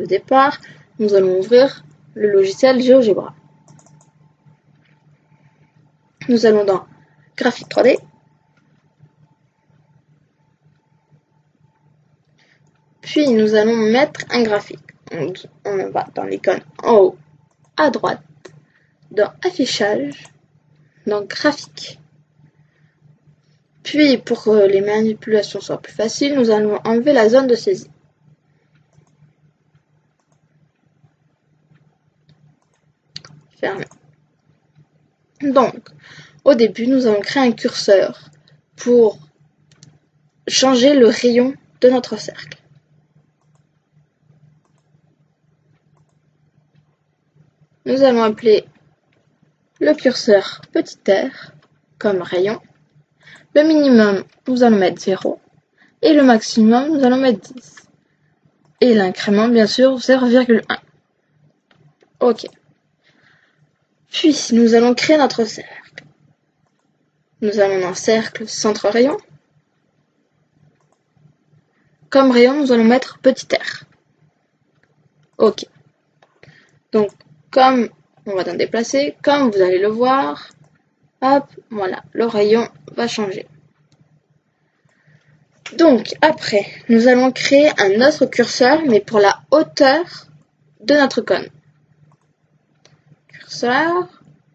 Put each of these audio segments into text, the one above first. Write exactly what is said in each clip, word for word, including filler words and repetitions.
le départ, nous allons ouvrir le logiciel GeoGebra. Nous allons dans Graphique trois D. Puis nous allons mettre un graphique. On, on va dans l'icône en haut à droite, dans Affichage, dans Graphique. Puis pour que les manipulations soient plus faciles, nous allons enlever la zone de saisie. Fermé. Donc, au début, nous allons créer un curseur pour changer le rayon de notre cercle. Nous allons appeler le curseur petit r comme rayon. Le minimum, nous allons mettre zéro. Et le maximum, nous allons mettre dix. Et l'incrément, bien sûr, zéro virgule un. OK. Puis, nous allons créer notre cercle. Nous allons dans cercle centre rayon. Comme rayon, nous allons mettre petit r. OK. Donc, comme on va dans déplacer, comme vous allez le voir, hop, voilà, le rayon va changer. Donc, après, nous allons créer un autre curseur, mais pour la hauteur de notre cône. Curseur.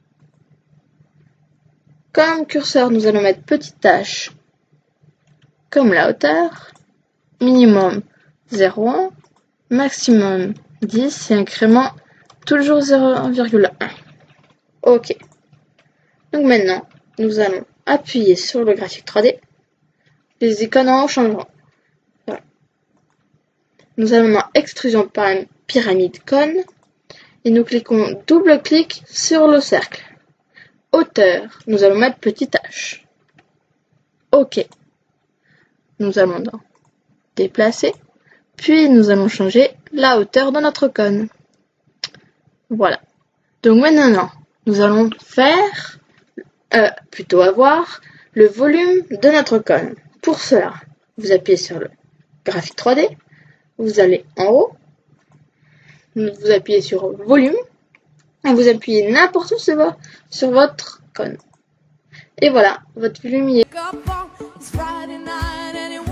Comme curseur, nous allons mettre petite h comme la hauteur. Minimum zéro virgule un, maximum dix et incrément toujours zéro virgule un. OK. Donc maintenant, nous allons appuyer sur le graphique trois D. Les icônes en haut changeront. Voilà. Nous allons dans Extrusion pyramide cône et nous cliquons double-clic sur le cercle. Hauteur, nous allons mettre petit h. OK. Nous allons dans Déplacer, puis nous allons changer la hauteur de notre cône. Voilà. Donc maintenant, nous allons faire, euh, plutôt avoir, le volume de notre cône. Pour cela, vous appuyez sur le graphique trois D, vous allez en haut, vous appuyez sur volume, et vous appuyez n'importe où sur votre cône. Et voilà, votre volume y est.